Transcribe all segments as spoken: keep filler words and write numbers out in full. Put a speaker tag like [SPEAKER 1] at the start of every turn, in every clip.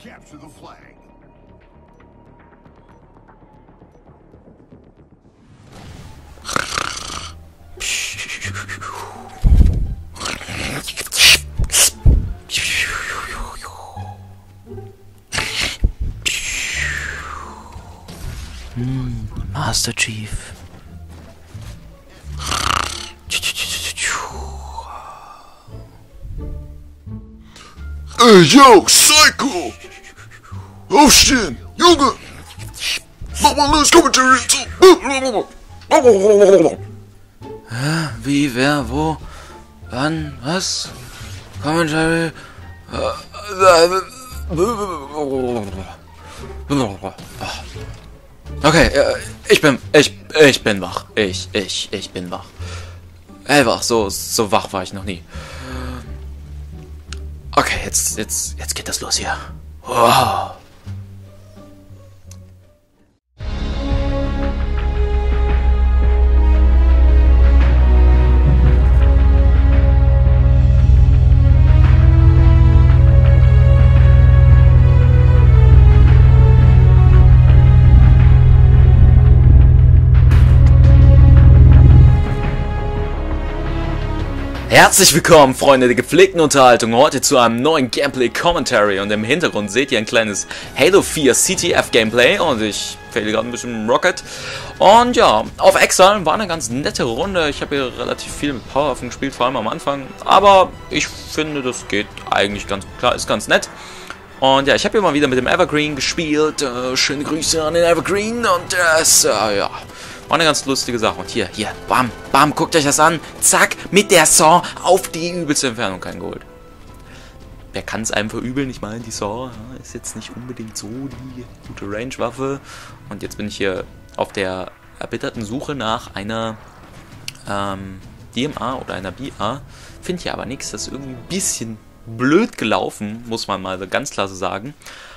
[SPEAKER 1] capture the flag.
[SPEAKER 2] Hm, Master Chief.
[SPEAKER 3] Ey, yo, Psycho! Aufstehen, Junge! Mach mal los, Commentary zu!
[SPEAKER 2] Wie, wer, wo, wann, was? Commentary? Okay, äh, ich bin, ich, ich bin wach. Ich, ich, ich bin wach. Hellwach, so, so wach war ich noch nie. Okay, jetzt, jetzt, jetzt geht das los hier. Wow. Herzlich willkommen, Freunde der gepflegten Unterhaltung, heute zu einem neuen Gameplay-Commentary und im Hintergrund seht ihr ein kleines Halo vier C T F-Gameplay und ich fehle gerade ein bisschen Rocket. Und ja, auf Exile war eine ganz nette Runde, ich habe hier relativ viel mit Powerwaffen gespielt, vor allem am Anfang, aber ich finde, das geht eigentlich ganz klar, ist ganz nett. Und ja, ich habe hier mal wieder mit dem Evergreen gespielt, äh, schöne Grüße an den Evergreen und das, äh, ja... War eine ganz lustige Sache. Und hier, hier, bam, bam, guckt euch das an. Zack, mit der Saw auf die übelste Entfernung kein Gold. Wer kann es einem verübeln? Ich meine, die Saw ja, ist jetzt nicht unbedingt so die gute Range-Waffe. Und jetzt bin ich hier auf der erbitterten Suche nach einer ähm, D M A oder einer B A. Finde hier aber nichts. Das ist irgendwie ein bisschen blöd gelaufen, muss man mal ganz klar so sagen.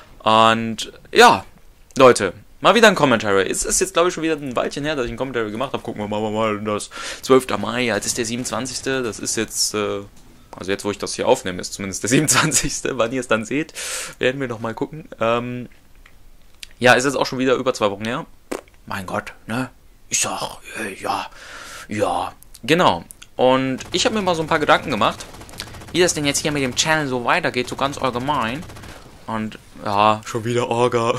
[SPEAKER 2] Und ja, Leute, mal wieder ein Commentary. Es ist jetzt, glaube ich, schon wieder ein Weilchen her, dass ich ein Commentary gemacht habe. Gucken wir mal, mal das zwölfter Mai, jetzt ist der siebenundzwanzigste Das ist jetzt, äh, also jetzt, wo ich das hier aufnehme, ist zumindest der siebenundzwanzigste Wann ihr es dann seht, werden wir noch mal gucken. Ähm, ja, ist jetzt auch schon wieder über zwei Wochen her. Mein Gott, ne? Ich sag, äh, ja, ja, genau. Und ich habe mir mal so ein paar Gedanken gemacht, wie das denn jetzt hier mit dem Channel so weitergeht, so ganz allgemein. Und, ja, schon wieder Orga.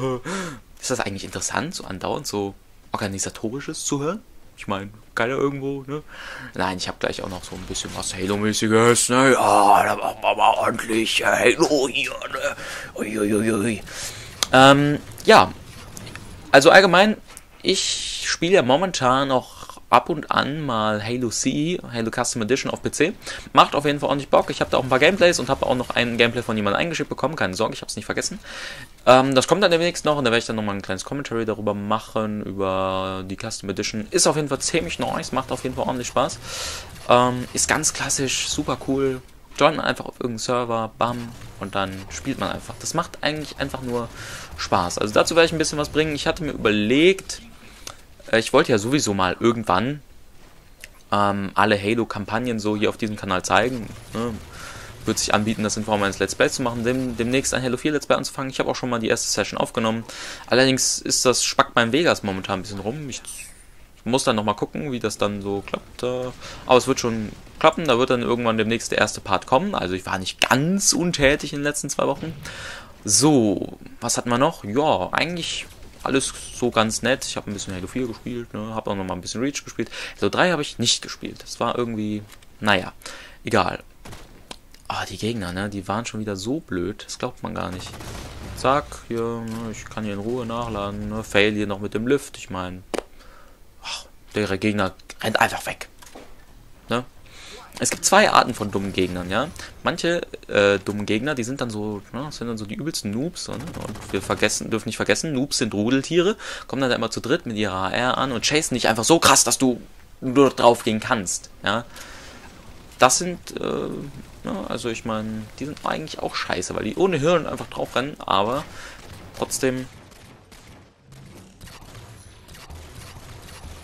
[SPEAKER 2] Ist das eigentlich interessant, so andauernd so Organisatorisches zu hören? Ich meine, keiner irgendwo, ne? Nein, ich habe gleich auch noch so ein bisschen was Halo-mäßiges, ne? Ja, da machen wir mal ordentlich Halo hier, ne? Uiuiui. Ähm, ja. Also allgemein, ich spiele ja momentan noch ab und an mal Halo C, Halo Custom Edition auf P C. Macht auf jeden Fall ordentlich Bock. Ich habe da auch ein paar Gameplays und habe auch noch ein Gameplay von jemandem eingeschickt bekommen. Keine Sorge, ich habe es nicht vergessen. Ähm, das kommt dann demnächst noch und da werde ich dann nochmal ein kleines Commentary darüber machen, über die Custom Edition. Ist auf jeden Fall ziemlich nice, macht auf jeden Fall ordentlich Spaß. Ähm, ist ganz klassisch, super cool. Joint man einfach auf irgendeinen Server, bam, und dann spielt man einfach. Das macht eigentlich einfach nur Spaß. Also dazu werde ich ein bisschen was bringen. Ich hatte mir überlegt, ich wollte ja sowieso mal irgendwann ähm, alle Halo-Kampagnen so hier auf diesem Kanal zeigen. Ne? Würde sich anbieten, das in Form eines Let's Plays zu machen, dem, demnächst ein Halo vier Let's Play anzufangen. Ich habe auch schon mal die erste Session aufgenommen. Allerdings ist das spackt beim Vegas momentan ein bisschen rum. Ich muss dann nochmal gucken, wie das dann so klappt. Aber es wird schon klappen. Da wird dann irgendwann demnächst der erste Part kommen. Also ich war nicht ganz untätig in den letzten zwei Wochen. So, was hatten wir noch? Ja, eigentlich alles so ganz nett. Ich habe ein bisschen Halo vier gespielt, ne? Habe auch noch mal ein bisschen Reach gespielt. Halo drei habe ich nicht gespielt. Das war irgendwie, naja, egal. Ah, die Gegner, ne? Die waren schon wieder so blöd. Das glaubt man gar nicht. Zack, hier, ne? Ich kann hier in Ruhe nachladen. Ne? Fail hier noch mit dem Lift. Ich meine, der Gegner rennt einfach weg. Ne? Es gibt zwei Arten von dummen Gegnern, ja. Manche äh, dummen Gegner, die sind dann so, ne, das sind dann so die übelsten Noobs. Ne? Und wir vergessen, dürfen nicht vergessen, Noobs sind Rudeltiere, kommen dann immer zu dritt mit ihrer A R an und chasen dich einfach so krass, dass du nur drauf gehen kannst. Ja. Das sind, äh, ne, also ich meine, die sind eigentlich auch scheiße, weil die ohne Hirn einfach drauf rennen, aber trotzdem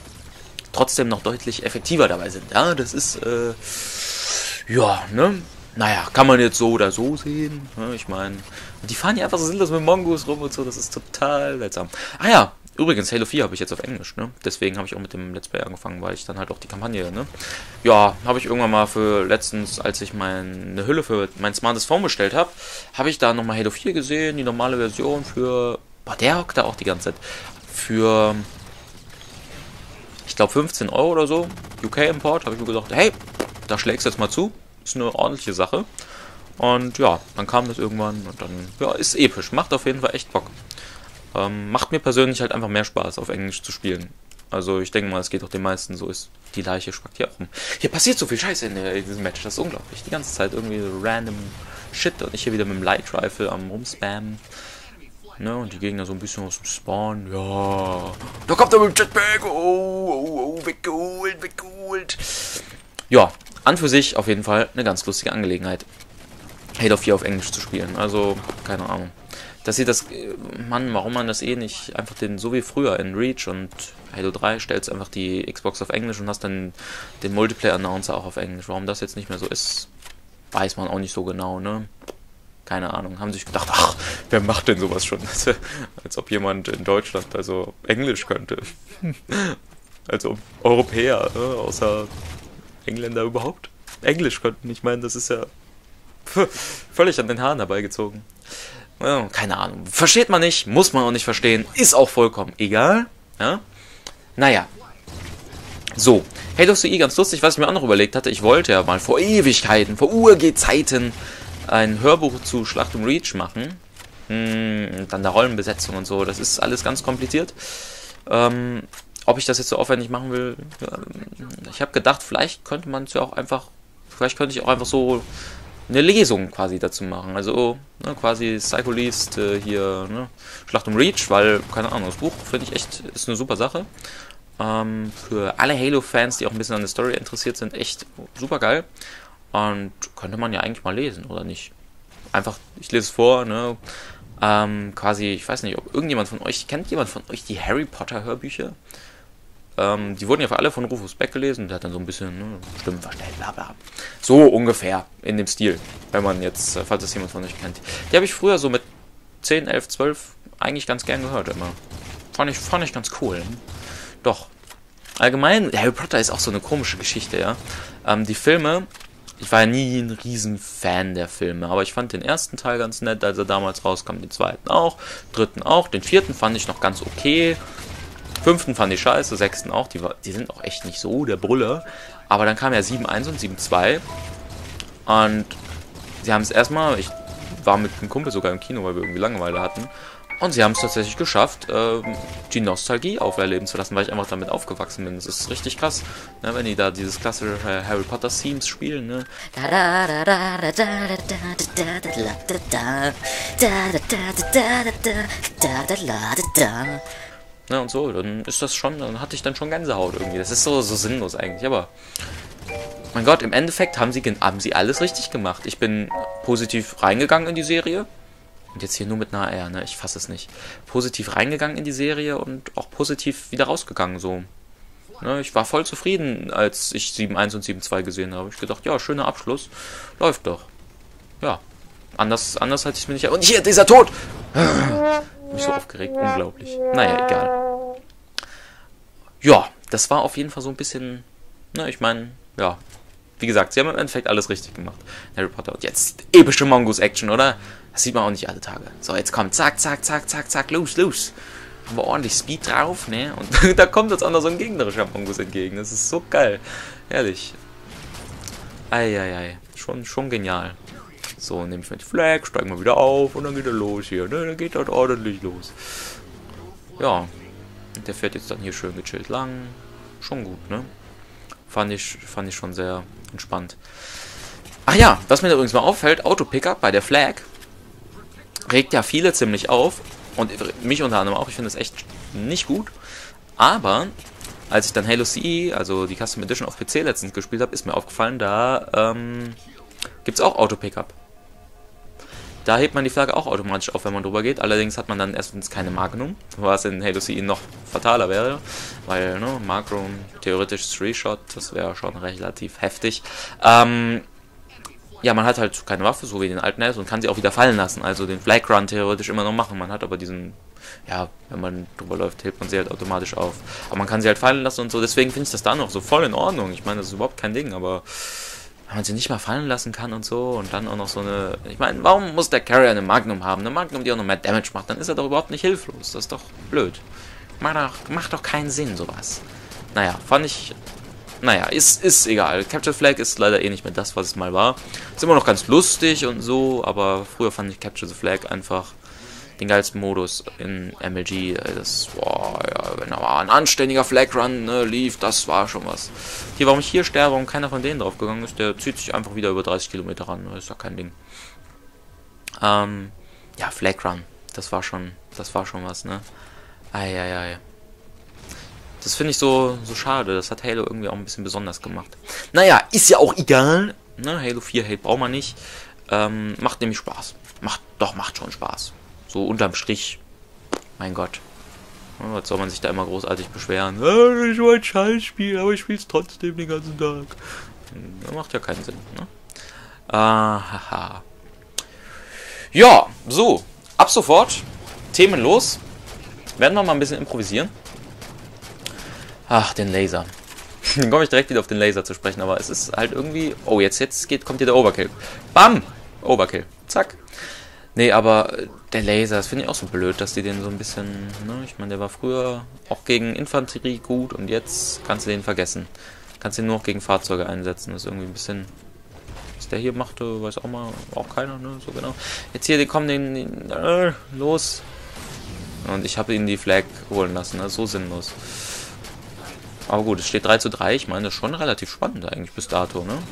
[SPEAKER 2] trotzdem noch deutlich effektiver dabei sind. Ja, das ist, äh, ja, ne? naja, kann man jetzt so oder so sehen. Ne? Ich meine, die fahren ja einfach so sinnlos mit Mongoose rum und so. Das ist total seltsam. Ah ja, übrigens, Halo vier habe ich jetzt auf Englisch. Ne? Deswegen habe ich auch mit dem Let's Play angefangen, weil ich dann halt auch die Kampagne, ne? Ja, habe ich irgendwann mal für letztens, als ich meine Hülle für mein smartes Phone bestellt habe, habe ich da nochmal Halo vier gesehen, die normale Version für... Boah, der hockt da auch die ganze Zeit. Für... Ich glaube fünfzehn Euro oder so. U K-Import. Habe ich mir gedacht, hey, da schlägst du jetzt mal zu. Ist eine ordentliche Sache. Und ja, dann kam das irgendwann und dann, ja, ist episch. Macht auf jeden Fall echt Bock. Ähm, macht mir persönlich halt einfach mehr Spaß, auf Englisch zu spielen. Also ich denke mal, es geht auch den meisten so. Ist die Leiche spackt hier auch rum. Hier passiert so viel Scheiße in, der, in diesem Match. Das ist unglaublich. Die ganze Zeit irgendwie so random Shit. Und ich hier wieder mit dem Light Rifle am Rumspammen. Ne, und die Gegner so ein bisschen aus dem Spawn. Ja. Da kommt er mit dem Jetpack. Oh, oh, oh, weggeholt, weggeholt. Ja, an für sich auf jeden Fall eine ganz lustige Angelegenheit, Halo vier auf Englisch zu spielen. Also, keine Ahnung. Dass sie das, Mann, warum man das eh nicht einfach den, so wie früher in Reach und Halo drei stellst einfach die Xbox auf Englisch und hast dann den Multiplayer-Announcer auch auf Englisch. Warum das jetzt nicht mehr so ist, weiß man auch nicht so genau, ne? Keine Ahnung, haben sich gedacht, ach, wer macht denn sowas schon? Als ob jemand in Deutschland also Englisch könnte. Als ob Europäer, äh, außer Engländer überhaupt Englisch könnten. Ich meine, das ist ja völlig an den Haaren herbeigezogen. Ja, keine Ahnung. Versteht man nicht, muss man auch nicht verstehen, ist auch vollkommen egal. Ja? Naja. So, Halo C E, ganz lustig, was ich mir auch noch überlegt hatte, ich wollte ja mal vor Ewigkeiten, vor Urge-Zeiten ein Hörbuch zu Schlacht um Reach machen. Hm, dann der Rollenbesetzung und so. Das ist alles ganz kompliziert. Ähm, ob ich das jetzt so aufwendig machen will, ich habe gedacht, vielleicht könnte man es ja auch einfach, vielleicht könnte ich auch einfach so eine Lesung quasi dazu machen. Also ne, quasi Psycho liest äh, hier ne, Schlacht um Reach, weil, keine Ahnung, das Buch finde ich echt, ist eine super Sache. Ähm, für alle Halo-Fans, die auch ein bisschen an der Story interessiert sind, echt super geil. Und könnte man ja eigentlich mal lesen, oder nicht? Einfach, ich lese es vor, ne? Ähm, quasi, ich weiß nicht, ob irgendjemand von euch, kennt jemand von euch die Harry Potter Hörbücher? Ähm, die wurden ja für alle von Rufus Beck gelesen, der hat dann so ein bisschen, ne, Stimmen verstellt, bla bla. So ungefähr, in dem Stil, wenn man jetzt, falls das jemand von euch kennt. Die habe ich früher so mit zehn, elf, zwölf eigentlich ganz gern gehört immer. Fand ich, fand ich ganz cool. Doch. Allgemein, Harry Potter ist auch so eine komische Geschichte, ja. Ähm, die Filme, ich war ja nie ein Riesenfan der Filme, aber ich fand den ersten Teil ganz nett, als er damals rauskam, den zweiten auch, dritten auch, den vierten fand ich noch ganz okay, fünften fand ich scheiße, sechsten auch, die, war, die sind auch echt nicht so der Brüller, aber dann kam ja sieben eins und sieben zwei und sie haben es erstmal, ich war mit einem Kumpel sogar im Kino, weil wir irgendwie Langeweile hatten, und sie haben es tatsächlich geschafft, ähm, die Nostalgie auferleben zu lassen, weil ich einfach damit aufgewachsen bin. Das ist richtig krass, ne, wenn die da dieses klassische Harry Potter Themes spielen, ne? Ne, und so, dann ist das schon, dann hatte ich dann schon Gänsehaut irgendwie. Das ist so, so sinnlos eigentlich, aber mein Gott, im Endeffekt haben sie, haben sie alles richtig gemacht. Ich bin positiv reingegangen in die Serie. Und jetzt hier nur mit einer R, ne? Ich fasse es nicht. Positiv reingegangen in die Serie und auch positiv wieder rausgegangen, so. Ne? Ich war voll zufrieden, als ich sieben eins und sieben zwei gesehen habe. Ich gedacht, ja, schöner Abschluss. Läuft doch. Ja. Anders, anders hatte ich es mir nicht... Und hier, dieser Tod! Mich so aufgeregt, unglaublich. Naja, egal. Ja, das war auf jeden Fall so ein bisschen... Ne, ich meine, ja... Wie gesagt, sie haben im Endeffekt alles richtig gemacht. Harry Potter. Und jetzt epische Mongoose-Action, oder? Das sieht man auch nicht alle Tage. So, jetzt kommt zack, zack, zack, zack, zack, los, los. Haben wir ordentlich Speed drauf, ne? Und da kommt uns auch noch so ein gegnerischer Mongoose entgegen. Das ist so geil. Ehrlich. Eieiei. Schon, schon genial. So, nehme ich mal die Flag, steigen wir wieder auf und dann geht er los hier. Ne? Dann geht das ordentlich los. Ja. Und der fährt jetzt dann hier schön gechillt lang. Schon gut, ne? Fand ich, fand ich schon sehr entspannt. Ach ja, was mir übrigens mal auffällt, Auto-Pickup bei der Flag regt ja viele ziemlich auf. Und mich unter anderem auch, ich finde das echt nicht gut. Aber als ich dann Halo C E, also die Custom Edition auf P C letztens gespielt habe, ist mir aufgefallen, da ähm, gibt es auch Auto-Pickup. Da hebt man die Flagge auch automatisch auf, wenn man drüber geht. Allerdings hat man dann erstens keine Magnum, was in Halo C E noch fataler wäre. Weil, ne, Magnum, theoretisch Three-Shot, das wäre schon relativ heftig. Ähm, ja, man hat halt keine Waffe, so wie den alten Halo, und kann sie auch wieder fallen lassen. Also den Flag Run theoretisch immer noch machen. Man hat aber diesen, ja, wenn man drüber läuft, hebt man sie halt automatisch auf. Aber man kann sie halt fallen lassen und so. Deswegen finde ich das da noch so voll in Ordnung. Ich meine, das ist überhaupt kein Ding, aber wenn man sie nicht mal fallen lassen kann und so und dann auch noch so eine... Ich meine, warum muss der Carrier eine Magnum haben? Eine Magnum, die auch noch mehr Damage macht, dann ist er doch überhaupt nicht hilflos. Das ist doch blöd. Macht doch, macht doch keinen Sinn, sowas. Naja, fand ich... Naja, ist, ist egal. Capture Flag ist leider eh nicht mehr das, was es mal war. Ist immer noch ganz lustig und so, aber früher fand ich Capture the Flag einfach den geilsten Modus in M L G. Das, boah, ja, wenn aber ein anständiger Flag Run ne, lief, das war schon was. Hier, warum ich hier sterbe und keiner von denen drauf gegangen ist, der zieht sich einfach wieder über dreißig Kilometer ran. Das ist ja kein Ding. Ähm, ja, Flag Run. Das war schon, das war schon was, ne? Eieiei. Das finde ich so, so schade. Das hat Halo irgendwie auch ein bisschen besonders gemacht. Naja, ist ja auch egal. Ne? Halo vier Hate braucht man nicht. Ähm, macht nämlich Spaß. Macht, doch, macht schon Spaß. So unterm Strich. Mein Gott. Was soll man sich da immer großartig beschweren? Ah, ich will ein Scheißspiel, aber ich spiele es trotzdem den ganzen Tag. Das macht ja keinen Sinn. Ne? Ah, haha. Ja, so. Ab sofort. Themen los. Werden wir mal ein bisschen improvisieren. Ach, den Laser. Dann komme ich direkt wieder auf den Laser zu sprechen, aber es ist halt irgendwie... Oh, jetzt, jetzt geht, kommt hier der Overkill. Bam! Overkill. Zack. Nee, aber der Laser, das finde ich auch so blöd, dass die den so ein bisschen... Ne, ich meine, der war früher auch gegen Infanterie gut und jetzt kannst du den vergessen. Kannst den nur noch gegen Fahrzeuge einsetzen. Das ist irgendwie ein bisschen... Was der hier machte, weiß auch mal auch keiner, ne? So genau. Jetzt hier, die kommen den... den äh, los. Und ich habe ihn die Flag holen lassen, ne? So sinnlos. Aber gut, es steht drei zu drei. Ich meine, das ist schon relativ spannend eigentlich bis dato, ne?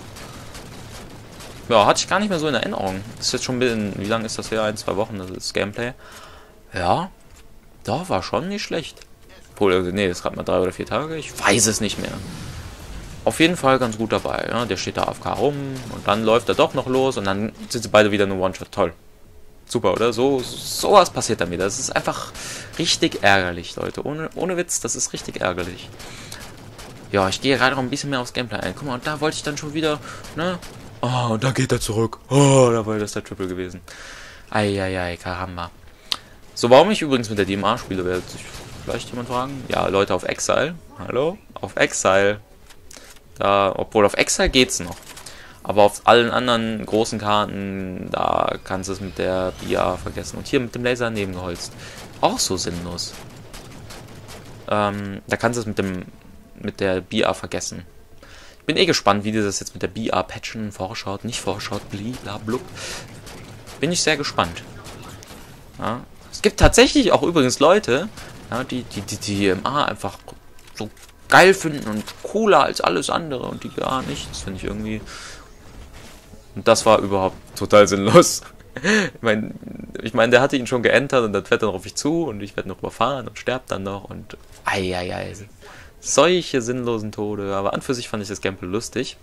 [SPEAKER 2] Ja, hatte ich gar nicht mehr so in Erinnerung. Das ist jetzt schon ein bisschen, wie lange ist das her? Ein, zwei Wochen, das ist Gameplay. Ja, da war schon nicht schlecht. Obwohl, nee, das ist gerade mal drei oder vier Tage. Ich weiß es nicht mehr. Auf jeden Fall ganz gut dabei. Ja? Der steht da A F K rum und dann läuft er doch noch los und dann sind sie beide wieder nur One-Shot. Toll. Super, oder? So, sowas passiert dann wieder. Das ist einfach richtig ärgerlich, Leute. Ohne, ohne Witz, das ist richtig ärgerlich. Ja, ich gehe gerade noch ein bisschen mehr aufs Gameplay ein. Guck mal, und da wollte ich dann schon wieder, ne? Oh, und da geht er zurück. Oh, da war das der Triple gewesen. Eieiei, Karamba. So, warum ich übrigens mit der D M A spiele, wird sich vielleicht jemand fragen. Ja, Leute, auf Exile. Hallo? Auf Exile. Da, obwohl auf Exile geht's noch. Aber auf allen anderen großen Karten, da kannst du es mit der B A vergessen. Und hier mit dem Laser nebengeholzt. Auch so sinnlos. Ähm, da kannst du es mit dem mit der B A vergessen. Ich bin eh gespannt, wie die das jetzt mit der B A patchen, vorschaut, nicht vorschaut, blablabla. Bin ich sehr gespannt. Ja. Es gibt tatsächlich auch übrigens Leute, ja, die, die, die die D M A einfach so geil finden und cooler als alles andere und die B A nicht. Das finde ich irgendwie... Und das war überhaupt total sinnlos. Ich meine, ich mein, der hatte ihn schon geentert und dann fährt er noch auf mich zu und ich werde noch überfahren und sterbt dann noch und... Eieiei. Solche sinnlosen Tode, aber an für sich fand ich das Gameplay lustig.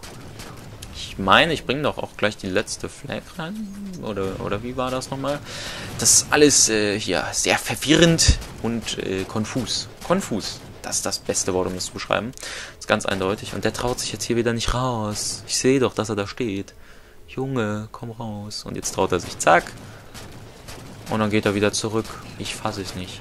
[SPEAKER 2] Ich meine, ich bringe doch auch gleich die letzte Flag rein. Oder, oder wie war das nochmal? Das ist alles äh, hier sehr verwirrend und äh, konfus. Konfus. Das ist das beste Wort, um das zu beschreiben. Das ist ganz eindeutig. Und der traut sich jetzt hier wieder nicht raus. Ich sehe doch, dass er da steht. Junge, komm raus. Und jetzt traut er sich. Zack. Und dann geht er wieder zurück. Ich fasse es nicht.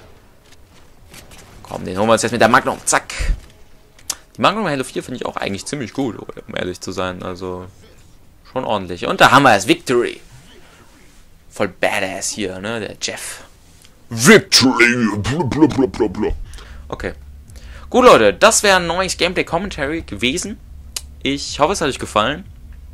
[SPEAKER 2] Komm, den holen wir uns jetzt mit der Magnum. Zack. Die Magnum Halo vier finde ich auch eigentlich ziemlich gut, um ehrlich zu sein. Also, schon ordentlich. Und da haben wir es. Victory. Voll badass hier, ne? Der Jeff.
[SPEAKER 3] Victory. Blablabla.
[SPEAKER 2] Okay. Gut, Leute. Das wäre ein neues Gameplay-Commentary gewesen. Ich hoffe, es hat euch gefallen.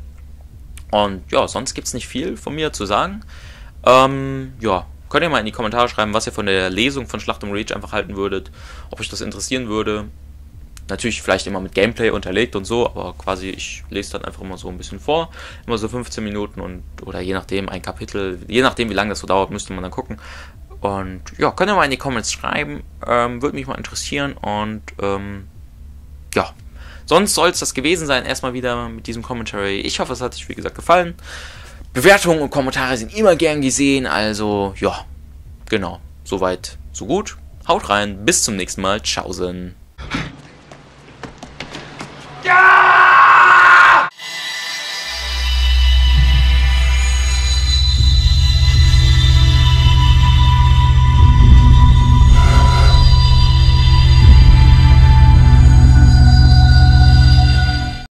[SPEAKER 2] Und ja, sonst gibt es nicht viel von mir zu sagen. Ähm, ja. Könnt ihr mal in die Kommentare schreiben, was ihr von der Lesung von Schlacht um Reach einfach halten würdet. Ob euch das interessieren würde. Natürlich vielleicht immer mit Gameplay unterlegt und so, aber quasi ich lese dann einfach immer so ein bisschen vor. Immer so fünfzehn Minuten und oder je nachdem ein Kapitel. Je nachdem wie lange das so dauert, müsste man dann gucken. Und ja, könnt ihr mal in die Comments schreiben. Ähm, würde mich mal interessieren. Und ähm, ja, sonst soll es das gewesen sein. Erstmal wieder mit diesem Commentary. Ich hoffe, es hat euch wie gesagt gefallen. Bewertungen und Kommentare sind immer gern gesehen, also ja, genau, soweit, so gut. Haut rein, bis zum nächsten Mal, tschaußen.